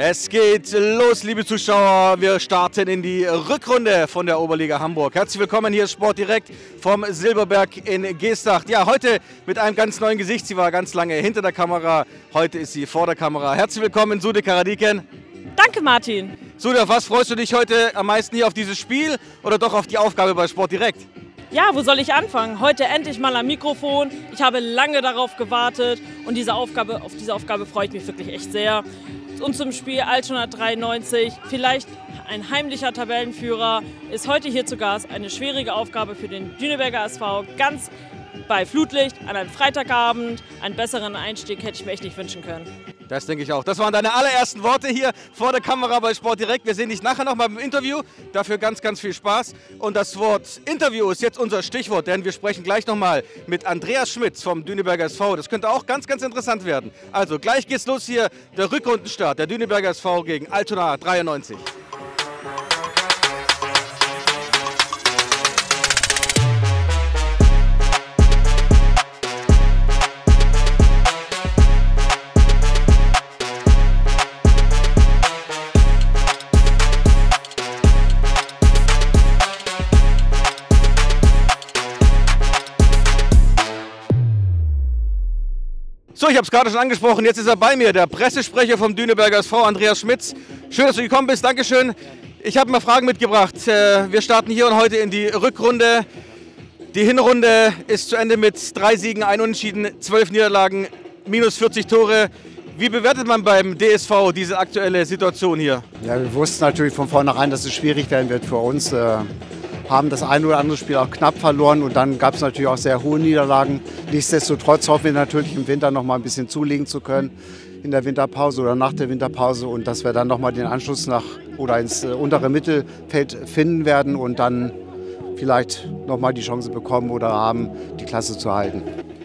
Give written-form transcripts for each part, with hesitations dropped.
Es geht los, liebe Zuschauer. Wir starten in die Rückrunde von der Oberliga Hamburg. Herzlich willkommen, hier ist Sport direkt vom Silberberg in Geesthacht. Ja, heute mit einem ganz neuen Gesicht. Sie war ganz lange hinter der Kamera, heute ist sie vor der Kamera. Herzlich willkommen, Sude Karadiken. Danke, Martin. Sude, auf was freust du dich heute am meisten hier, auf dieses Spiel oder doch auf die Aufgabe bei Sport direkt? Ja, wo soll ich anfangen? Heute endlich mal am Mikrofon. Ich habe lange darauf gewartet und auf diese Aufgabe freue ich mich wirklich echt sehr. Und zum Spiel Altona 93, vielleicht ein heimlicher Tabellenführer, ist heute hier zu Gast. Eine schwierige Aufgabe für den Düneberger SV, ganz bei Flutlicht an einem Freitagabend. Einen besseren Einstieg hätte ich mir echt nicht wünschen können. Das denke ich auch. Das waren deine allerersten Worte hier vor der Kamera bei Sport direkt. Wir sehen dich nachher noch mal im Interview. Dafür ganz, ganz viel Spaß. Und das Wort Interview ist jetzt unser Stichwort, denn wir sprechen gleich noch mal mit Andreas Schmitz vom Düneberger SV. Das könnte auch ganz, ganz interessant werden. Also gleich geht's los hier, der Rückrundenstart der Düneberger SV gegen Altona 93. So, ich habe es gerade schon angesprochen, jetzt ist er bei mir, der Pressesprecher vom Düneberger SV, Andreas Schmitz. Schön, dass du gekommen bist, Dankeschön. Ich habe mal Fragen mitgebracht. Wir starten hier und heute in die Rückrunde. Die Hinrunde ist zu Ende mit 3 Siegen, 1 Unentschieden, 12 Niederlagen, minus 40 Tore. Wie bewertet man beim DSV diese aktuelle Situation hier? Ja, wir wussten natürlich von vornherein, dass es schwierig werden wird für uns. Haben das ein oder andere Spiel auch knapp verloren und dann gab es natürlich auch sehr hohe Niederlagen. Nichtsdestotrotz hoffen wir natürlich im Winter noch mal ein bisschen zulegen zu können in der Winterpause oder nach der Winterpause und dass wir dann noch mal den Anschluss ins untere Mittelfeld finden werden und dann vielleicht noch mal die Chance bekommen oder haben, die Klasse zu halten.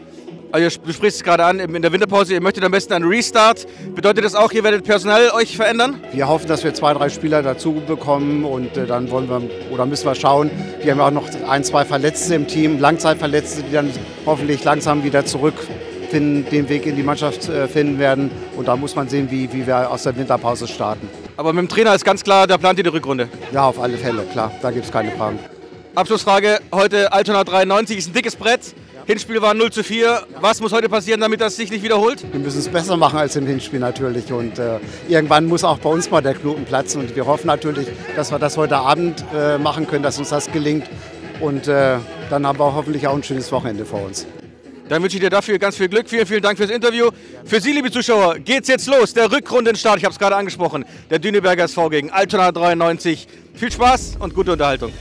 Also du sprichst es gerade an, in der Winterpause, ihr möchtet am besten einen Restart. Bedeutet das auch, ihr werdet personell euch verändern? Wir hoffen, dass wir 2, 3 Spieler dazu bekommen und dann müssen wir schauen. Wir haben ja auch noch 1, 2 Verletzte im Team, Langzeitverletzte, die dann hoffentlich langsam wieder zurückfinden, den Weg in die Mannschaft finden werden. Und da muss man sehen, wie wir aus der Winterpause starten. Aber mit dem Trainer ist ganz klar, da plant ihr die Rückrunde? Ja, auf alle Fälle, klar, da gibt es keine Fragen. Abschlussfrage, heute Altona 93 ist ein dickes Brett. Hinspiel war 0:4. Was muss heute passieren, damit das sich nicht wiederholt? Wir müssen es besser machen als im Hinspiel natürlich. Und irgendwann muss auch bei uns mal der Knoten platzen. Und wir hoffen natürlich, dass wir das heute Abend machen können, dass uns das gelingt. Und dann haben wir hoffentlich auch ein schönes Wochenende vor uns. Dann wünsche ich dir dafür ganz viel Glück. Vielen, vielen Dank fürs Interview. Für Sie, liebe Zuschauer, geht's jetzt los. Der Rückrundenstart, ich habe es gerade angesprochen. Der Düneberger SV gegen Altona 93. Viel Spaß und gute Unterhaltung.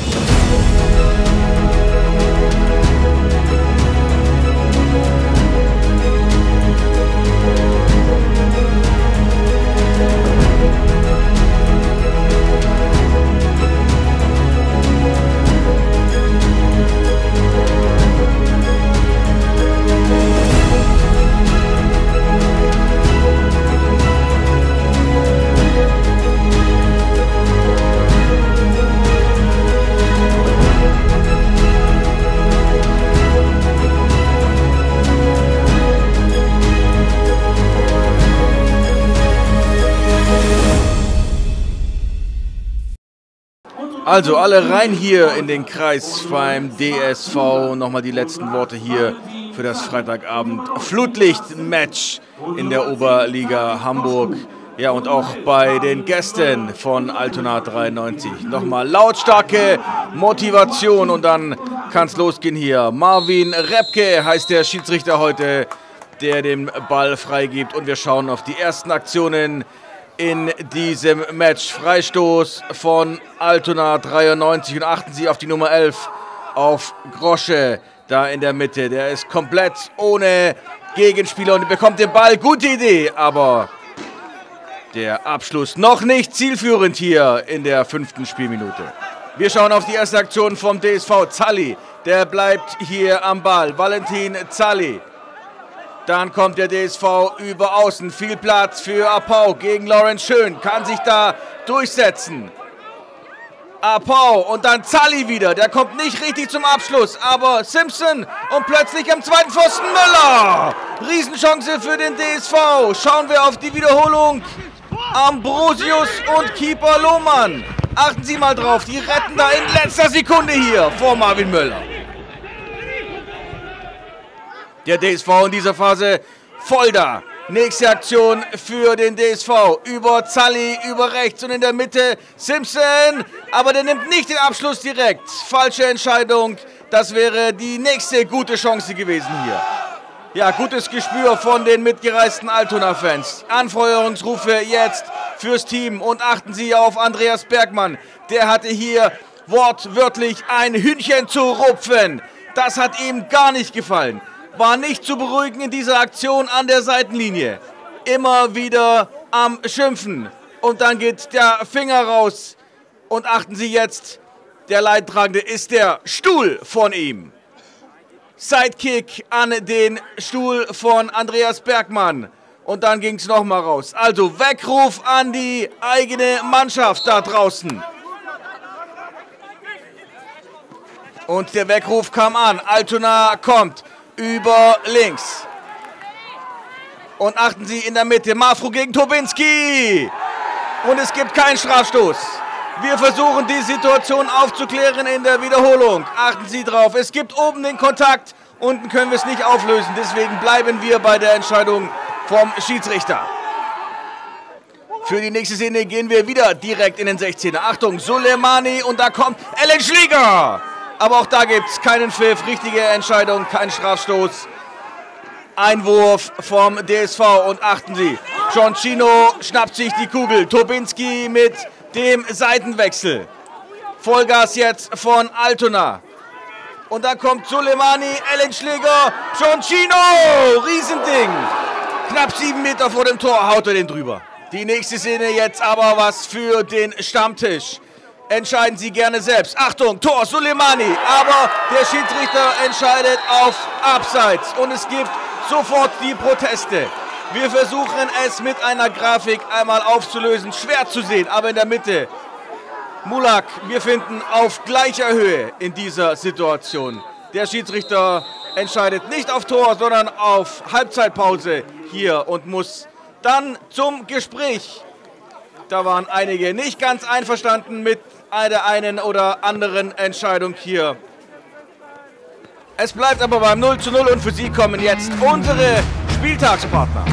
Also alle rein hier in den Kreis beim DSV. Nochmal die letzten Worte hier für das Freitagabend Flutlicht-Match in der Oberliga Hamburg. Ja, und auch bei den Gästen von Altona 93. Nochmal lautstarke Motivation und dann kann es losgehen hier. Marvin Repke heißt der Schiedsrichter heute, der den Ball freigibt. Und wir schauen auf die ersten Aktionen in diesem Match. Freistoß von Altona 93 und achten Sie auf die Nummer 11, auf Grosche, da in der Mitte. Der ist komplett ohne Gegenspieler und bekommt den Ball. Gute Idee, aber der Abschluss noch nicht zielführend hier in der 5. Spielminute. Wir schauen auf die erste Aktion vom DSV. Zalli, der bleibt hier am Ball. Valentin Zalli. Dann kommt der DSV über außen. Viel Platz für Apau gegen Lorenz Schön. Kann sich da durchsetzen. Apau und dann Zalli wieder. Der kommt nicht richtig zum Abschluss. Aber Simpson und plötzlich am zweiten Pfosten Müller. Riesenchance für den DSV. Schauen wir auf die Wiederholung. Ambrosius und Keeper Lohmann. Achten Sie mal drauf, die retten da in letzter Sekunde hier vor Marvin Möller. Der DSV in dieser Phase voll da. Nächste Aktion für den DSV. Über Zalli, über rechts und in der Mitte Simpson. Aber der nimmt nicht den Abschluss direkt. Falsche Entscheidung. Das wäre die nächste gute Chance gewesen hier. Ja, gutes Gespür von den mitgereisten Altona-Fans. Anfeuerungsrufe jetzt fürs Team. Und achten Sie auf Andreas Bergmann. Der hatte hier wortwörtlich ein Hühnchen zu rupfen. Das hat ihm gar nicht gefallen. War nicht zu beruhigen in dieser Aktion an der Seitenlinie. Immer wieder am Schimpfen. Und dann geht der Finger raus. Und achten Sie jetzt, der Leidtragende ist der Stuhl von ihm. Sidekick an den Stuhl von Andreas Bergmann. Und dann ging es nochmal raus. Also Weckruf an die eigene Mannschaft da draußen. Und der Weckruf kam an. Altona kommt über links. Und achten Sie in der Mitte. Mafro gegen Tobinski. Und es gibt keinen Strafstoß. Wir versuchen die Situation aufzuklären in der Wiederholung. Achten Sie drauf, es gibt oben den Kontakt, unten können wir es nicht auflösen. Deswegen bleiben wir bei der Entscheidung vom Schiedsrichter. Für die nächste Szene gehen wir wieder direkt in den 16er. Achtung, Soleimani und da kommt Ellen Schlieger. Aber auch da gibt es keinen Pfiff, richtige Entscheidung, kein Strafstoß. Einwurf vom DSV und achten Sie, Gioncino schnappt sich die Kugel, Tobinski mit dem Seitenwechsel. Vollgas jetzt von Altona. Und dann kommt Soleimani, Ellenschläger, Gioncino, Riesending. Knapp 7 Meter vor dem Tor haut er den drüber. Die nächste Szene jetzt aber was für den Stammtisch. Entscheiden Sie gerne selbst. Achtung, Tor, Soleimani. Aber der Schiedsrichter entscheidet auf Abseits. Und es gibt sofort die Proteste. Wir versuchen es mit einer Grafik einmal aufzulösen. Schwer zu sehen, aber in der Mitte. Mulak, wir finden auf gleicher Höhe in dieser Situation. Der Schiedsrichter entscheidet nicht auf Tor, sondern auf Halbzeitpause hier und muss dann zum Gespräch. Da waren einige nicht ganz einverstanden mit der einen oder anderen Entscheidung hier. Es bleibt aber beim 0:0 und für Sie kommen jetzt unsere Spieltagspartner.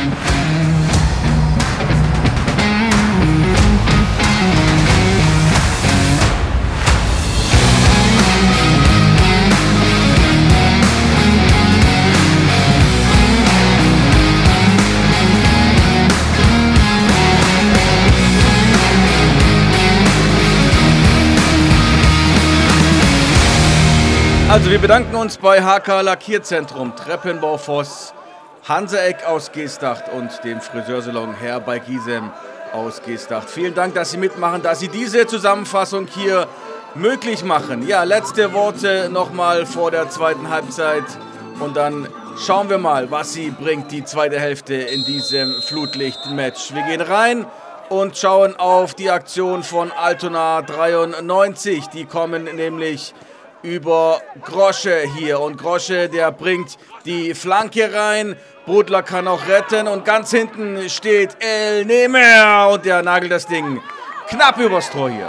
Also wir bedanken uns bei HK Lackierzentrum, Treppenbau Voss, Hanseeck aus Geesthacht und dem Friseursalon Herr bei Giesem aus Geesthacht. Vielen Dank, dass Sie mitmachen, dass Sie diese Zusammenfassung hier möglich machen. Ja, letzte Worte nochmal vor der zweiten Halbzeit und dann schauen wir mal, was sie bringt, die zweite Hälfte in diesem Flutlicht-Match. Wir gehen rein und schauen auf die Aktion von Altona 93. Die kommen nämlich über Grosche hier und Grosche, der bringt die Flanke rein. Brudler kann auch retten und ganz hinten steht El Nemer und der nagelt das Ding knapp übers Tor hier.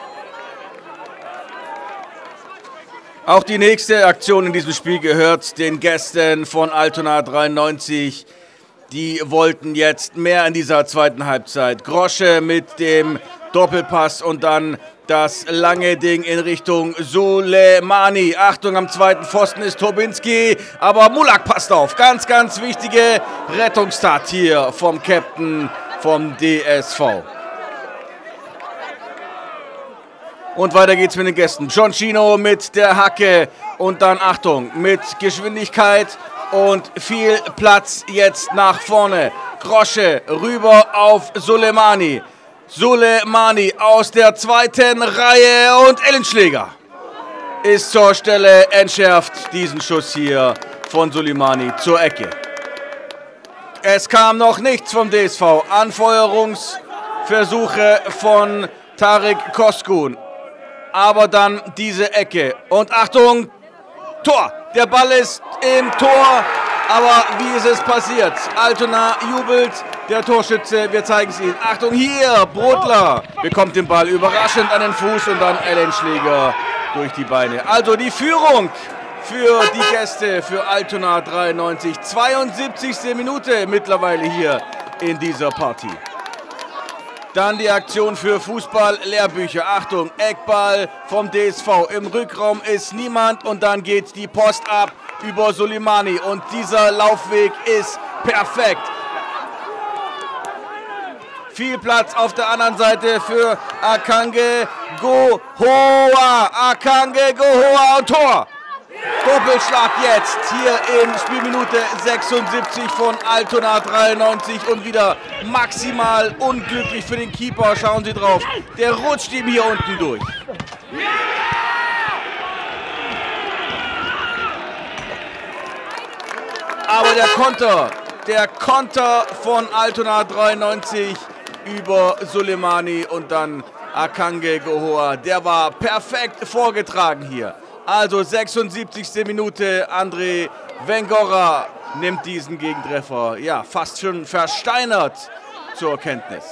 Auch die nächste Aktion in diesem Spiel gehört den Gästen von Altona 93. Die wollten jetzt mehr in dieser zweiten Halbzeit. Grosche mit dem Doppelpass und dann das lange Ding in Richtung Soleimani. Achtung, am zweiten Pfosten ist Tobinski, aber Mulak passt auf. Ganz, ganz wichtige Rettungstat hier vom Captain vom DSV. Und weiter geht's mit den Gästen. Gioncino mit der Hacke und dann Achtung, mit Geschwindigkeit und viel Platz jetzt nach vorne. Grosche rüber auf Soleimani. Soleimani aus der zweiten Reihe und Ellenschläger ist zur Stelle, entschärft diesen Schuss hier von Soleimani zur Ecke. Es kam noch nichts vom DSV. Anfeuerungsversuche von Tarek Koskun. Aber dann diese Ecke. Und Achtung, Tor. Der Ball ist im Tor. Aber wie ist es passiert? Altona jubelt, der Torschütze, wir zeigen es Ihnen. Achtung hier, Brodler bekommt den Ball überraschend an den Fuß und dann Ellenschläger durch die Beine. Also die Führung für die Gäste, für Altona 93. 72. Minute mittlerweile hier in dieser Partie. Dann die Aktion für Fußball-Lehrbücher. Achtung, Eckball vom DSV. Im Rückraum ist niemand und dann geht die Post ab über Soleimani. Und dieser Laufweg ist perfekt. Viel Platz auf der anderen Seite für Akange Gohoa. Akange Gohoa und Tor. Doppelschlag jetzt hier in Spielminute 76 von Altona 93 und wieder maximal unglücklich für den Keeper. Schauen Sie drauf, der rutscht ihm hier unten durch. Aber der Konter von Altona 93 über Soleimani und dann Akange Gohoa, der war perfekt vorgetragen hier. Also 76. Minute, André Wengora nimmt diesen Gegentreffer, ja, fast schon versteinert zur Kenntnis.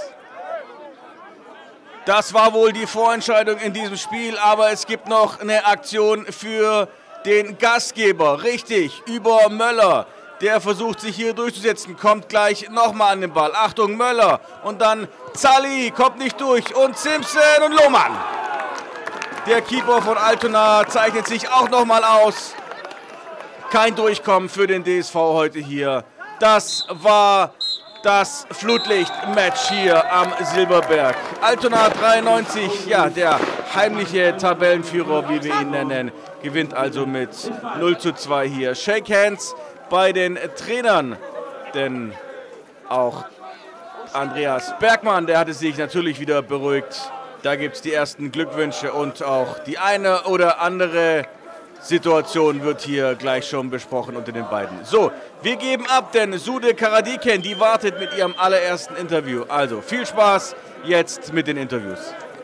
Das war wohl die Vorentscheidung in diesem Spiel, aber es gibt noch eine Aktion für den Gastgeber, richtig, über Möller. Der versucht sich hier durchzusetzen, kommt gleich nochmal an den Ball. Achtung, Möller und dann Zalli, kommt nicht durch und Simpson und Lohmann. Der Keeper von Altona zeichnet sich auch nochmal aus. Kein Durchkommen für den DSV heute hier. Das war das Flutlicht-Match hier am Silberberg. Altona 93, ja, der heimliche Tabellenführer, wie wir ihn nennen, gewinnt also mit 0:2 hier. Shake Hands bei den Trainern, denn auch Andreas Bergmann, der hatte sich natürlich wieder beruhigt. Da gibt es die ersten Glückwünsche und auch die eine oder andere Situation wird hier gleich schon besprochen unter den beiden. So, wir geben ab, denn Sude Karadiken, die wartet mit ihrem allerersten Interview. Also viel Spaß jetzt mit den Interviews.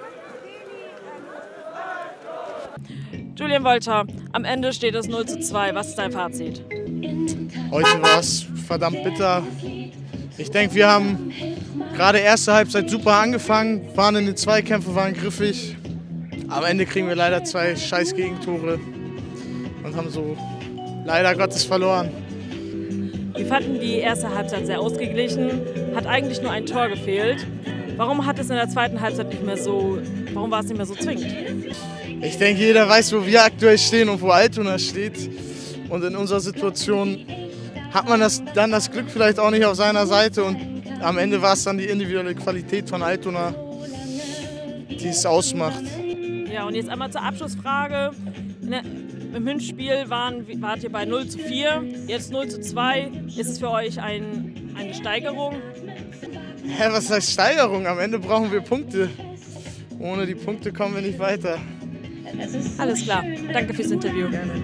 Julian Wolter, am Ende steht es 0:2. Was ist dein Fazit? Heute war es verdammt bitter. Ich denke, wir haben gerade erste Halbzeit super angefangen, waren in den Zweikämpfen, waren griffig. Am Ende kriegen wir leider 2 scheiß Gegentore und haben so leider Gottes verloren. Wir fanden die erste Halbzeit sehr ausgeglichen, hat eigentlich nur ein Tor gefehlt. Warum hat es in der zweiten Halbzeit warum war es nicht mehr so zwingend? Ich denke, jeder weiß, wo wir aktuell stehen und wo Altona steht. Und in unserer Situation hat man dann das Glück vielleicht auch nicht auf seiner Seite. Und am Ende war es dann die individuelle Qualität von Altona, die es ausmacht. Ja, und jetzt einmal zur Abschlussfrage. Im Hinspiel wart ihr bei 0:4, jetzt 0:2. Ist es für euch eine Steigerung? Ja, was heißt Steigerung? Am Ende brauchen wir Punkte. Ohne die Punkte kommen wir nicht weiter. Alles klar. Danke fürs Interview. Gerne.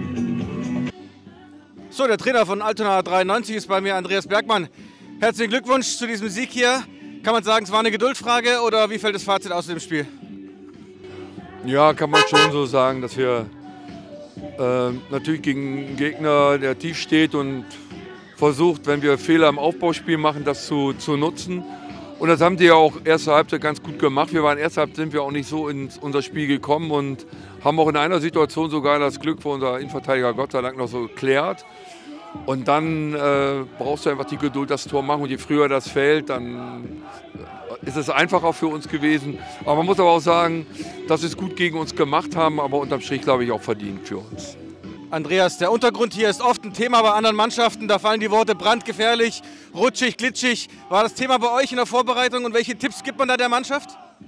So, der Trainer von Altona 93 ist bei mir, Andreas Bergmann. Herzlichen Glückwunsch zu diesem Sieg hier. Kann man sagen, es war eine Geduldsfrage oder wie fällt das Fazit aus dem Spiel? Ja, kann man schon so sagen, dass wir natürlich gegen einen Gegner, der tief steht und versucht, wenn wir Fehler im Aufbauspiel machen, das zu nutzen. Und das haben die ja auch erste Halbzeit ganz gut gemacht. Erste Halbzeit sind wir auch nicht so in unser Spiel gekommen und haben auch in einer Situation sogar das Glück, wo unser Innenverteidiger Gott sei Dank noch so klärt. Und dann brauchst du einfach die Geduld, das Tor machen. Und je früher das fällt, dann ist es einfacher für uns gewesen. Aber man muss aber auch sagen, dass wir es gut gegen uns gemacht haben, aber unterm Strich, glaube ich, auch verdient für uns. Andreas, der Untergrund hier ist oft ein Thema bei anderen Mannschaften. Da fallen die Worte brandgefährlich, rutschig, glitschig. War das Thema bei euch in der Vorbereitung und welche Tipps gibt man da der Mannschaft?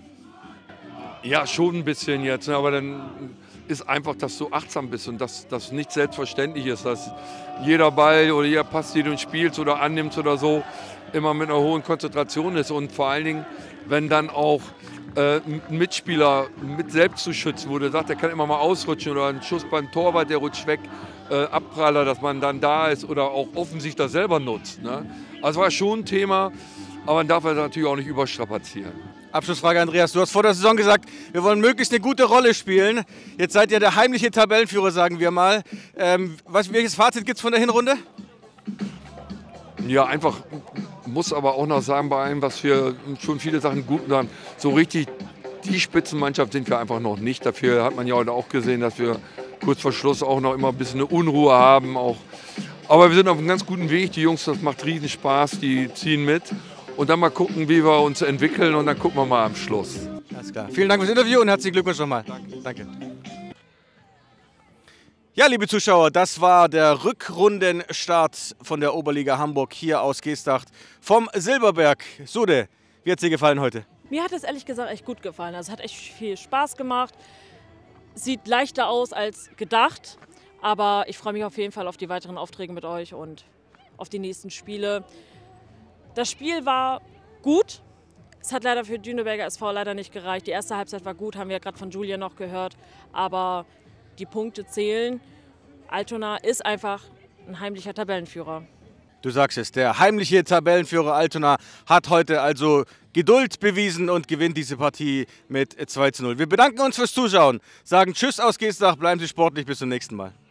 Ja, schon ein bisschen jetzt, aber dann ist einfach, dass du achtsam bist und dass das nicht selbstverständlich ist, dass jeder Ball oder jeder Pass, den du spielst oder annimmst oder so, immer mit einer hohen Konzentration ist und vor allen Dingen, wenn dann auch ein Mitspieler mit selbst zu schützen, wo der sagt, der kann immer mal ausrutschen oder ein Schuss beim Torwart, der rutscht weg, Abpraller, dass man dann da ist oder auch offensichtlich das selber nutzt. Ne? Also war schon ein Thema, aber man darf das natürlich auch nicht überstrapazieren. Abschlussfrage, Andreas. Du hast vor der Saison gesagt, wir wollen möglichst eine gute Rolle spielen. Jetzt seid ihr der heimliche Tabellenführer, sagen wir mal. Welches Fazit gibt es von der Hinrunde? Ja, einfach, muss aber auch noch sagen, bei allem, was wir schon viele Sachen gut haben, so richtig die Spitzenmannschaft sind wir einfach noch nicht. Dafür hat man ja heute auch gesehen, dass wir kurz vor Schluss auch noch immer ein bisschen eine Unruhe haben. Auch. Aber wir sind auf einem ganz guten Weg. Die Jungs, das macht riesen Spaß, die ziehen mit. Und dann mal gucken, wie wir uns entwickeln und dann gucken wir mal am Schluss. Alles klar. Vielen Dank fürs Interview und herzlichen Glückwunsch nochmal. Danke. Ja, liebe Zuschauer, das war der Rückrundenstart von der Oberliga Hamburg hier aus Geesthacht vom Silberberg. Sude, wie hat es dir gefallen heute? Mir hat es ehrlich gesagt echt gut gefallen. Also es hat echt viel Spaß gemacht. Sieht leichter aus als gedacht. Aber ich freue mich auf jeden Fall auf die weiteren Aufträge mit euch und auf die nächsten Spiele. Das Spiel war gut. Es hat leider für Düneberger SV leider nicht gereicht. Die erste Halbzeit war gut, haben wir ja gerade von Julia noch gehört. Aber die Punkte zählen. Altona ist einfach ein heimlicher Tabellenführer. Du sagst es, der heimliche Tabellenführer Altona hat heute also Geduld bewiesen und gewinnt diese Partie mit 2:0. Wir bedanken uns fürs Zuschauen, sagen Tschüss aus Geesthacht, bleiben Sie sportlich, bis zum nächsten Mal.